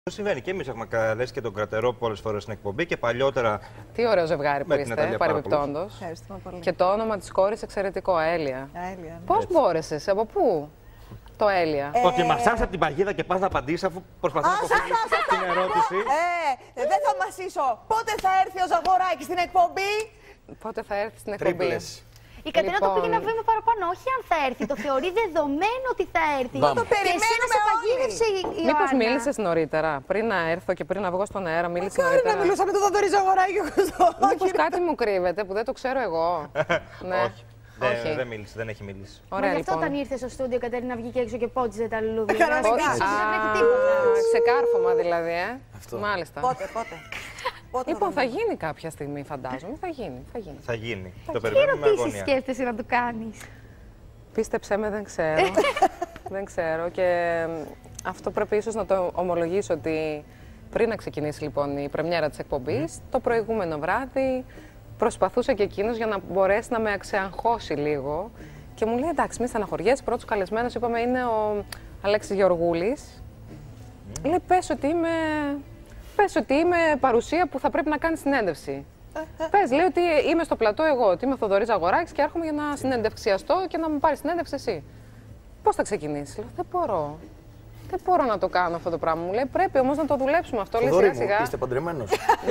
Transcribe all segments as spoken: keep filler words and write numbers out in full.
Συμβαίνει και εμείς έχουμε καλέσει και τον Κρατερό πολλές φορές στην εκπομπή και παλιότερα. Τι ωραίο ζευγάρι που είστε, παρεμπιπτόντως. Και το όνομα της κόρης εξαιρετικό, Αέλια. Ναι. Πώς μπόρεσες, από πού το Αέλια? Ε... Ότι μασάς από την παγίδα και πας να απαντήσεις αφού προσπαθείς να αποφύγεις την ερώτηση. Ε, δεν θα μασίσω. Πότε θα έρθει ο Ζαγοράκης στην εκπομπή? Πότε θα έρθει στην εκπομπή? Τρίπλες. Η Κατερίνα Λοιπόν... το πήγε ένα βήμα παραπάνω, όχι αν θα έρθει. Το θεωρεί δεδομένο ότι θα έρθει. Να το περιμένουμε όλοι. Μήπως μίλησες νωρίτερα, πριν να έρθω και πριν να βγω στον αέρα, μίλησες Μακάρι νωρίτερα? να μιλούσα με τον Θοδωρή Ζαγοράκη ο Κωστό. Μήπως κάτι μου κρύβεται που δεν το ξέρω εγώ? Ναι. Όχι. Δεν, δεν μίλησε, δεν έχει μιλήσει. Ωραία, Μα γι' αυτό λοιπόν. όταν ήρθε στο στούντιο, η Κατερίνα βγήκε έξω και πότιζε τα λουλούδια. Κανονικά. Δεν έχει Α, τίποτα. ξεκάρφωμα δηλαδή, ε. Αυτό. Μάλιστα. Πότε, πότε. Πότε Λοιπόν, θα θα γίνει κάποια στιγμή, φαντάζομαι. Θα γίνει, θα γίνει. Θα γίνει. Το Τι περιμένουμε με ερωτήσεις αγωνία. σκέφτεσαι να του κάνεις? Πίστεψέ με, δεν ξέρω. Δεν ξέρω και αυτό πρέπει ίσως να το ομολογήσω ότι πριν να ξεκινήσει λοιπόν η πρεμιέρα της εκπομπής, το προηγούμενο βράδυ προσπαθούσε και εκείνος για να μπορέσει να με αξιαγχώσει λίγο και μου λέει εντάξει, μη στεναχωριέσαι, πρώτος καλεσμένος είπαμε είναι ο Αλέξης Γεωργούλης. Λέει πες ότι είμαι, πες ότι είμαι παρουσία που θα πρέπει να κάνει συνέντευξη. Πες, λέει ότι είμαι στο πλατό εγώ, ότι είμαι ο Θοδωρής Ζαγοράκης και έρχομαι για να συνεντευξιαστώ και να μου πάρει συνέντευξη εσύ. Πώς θα ξεκινήσει? Λέω, δεν μπορώ. Δεν μπορώ να το κάνω αυτό το πράγμα. Μου λέει πρέπει όμως να το δουλέψουμε αυτό. Λέει σιγά σιγά. Είστε παντρεμένος?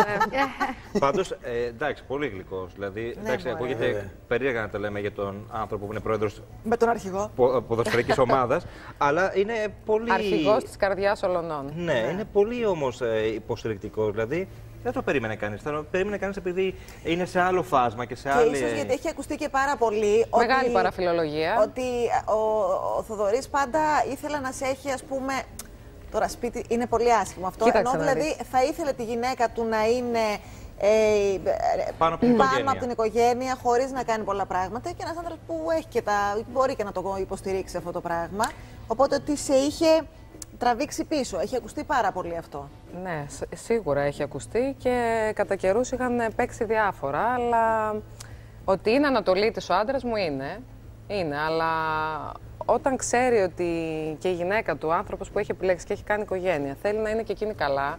Πάντως, ε, εντάξει, πολύ γλυκός. Δηλαδή, εντάξει, ακούγεται περίεργα να τα λέμε για τον άνθρωπο που είναι πρόεδρος με τον αρχηγό πο, ποδοσφαιρικής ομάδας, αλλά είναι πολύ. Αρχηγός της καρδιάς ολονών. Ναι, είναι πολύ όμως ε, υποστηρικτικός. Δηλαδή, δεν το περίμενε κανείς. Θα το περίμενε κανείς επειδή είναι σε άλλο φάσμα και σε και άλλη. ίσως γιατί έχει ακουστεί και πάρα πολύ. Μεγάλη ότι, παραφιλολογία. Ότι ο, ο Θοδωρής πάντα ήθελε να σε έχει, ας πούμε. Τώρα, σπίτι είναι πολύ άσχημο αυτό. Κοίταξε ενώ να δηλαδή δεις. θα ήθελε τη γυναίκα του να είναι ε, πάνω από την πάνω οικογένεια, από την οικογένεια χωρίς να κάνει πολλά πράγματα. Και ένας άντρας που έχει και τα, μπορεί και να το υποστηρίξει αυτό το πράγμα. Οπότε ότι σε είχε τραβήξει πίσω. Έχει ακουστεί πάρα πολύ αυτό. Ναι, σίγουρα έχει ακουστεί και κατά καιρούς είχαν παίξει διάφορα, αλλά ότι είναι Ανατολίτης ο άντρας μου είναι, είναι, αλλά όταν ξέρει ότι και η γυναίκα του, ο άνθρωπος που έχει επιλέξει και έχει κάνει οικογένεια, θέλει να είναι και εκείνη καλά.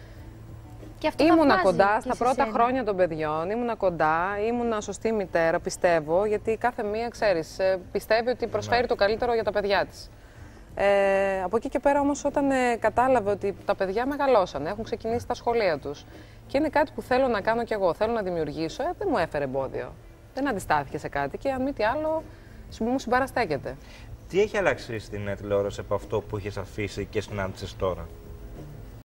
Και αυτό ήμουνα κοντά στα πρώτα σένα. χρόνια των παιδιών, ήμουνα κοντά, ήμουνα σωστή μητέρα, πιστεύω, γιατί κάθε μία, ξέρεις, πιστεύει ότι προσφέρει ναι. το καλύτερο για τα παιδιά της. Ε, από εκεί και πέρα όμως όταν ε, κατάλαβε ότι τα παιδιά μεγαλώσαν, έχουν ξεκινήσει τα σχολεία τους και είναι κάτι που θέλω να κάνω κι εγώ, θέλω να δημιουργήσω, ε, δεν μου έφερε εμπόδιο. Δεν αντιστάθηκε σε κάτι και αν μη τι άλλο μου συμπαραστέκεται. Τι έχει αλλάξει στην τηλεόραση από αυτό που είχες αφήσει και συνάντησες τώρα?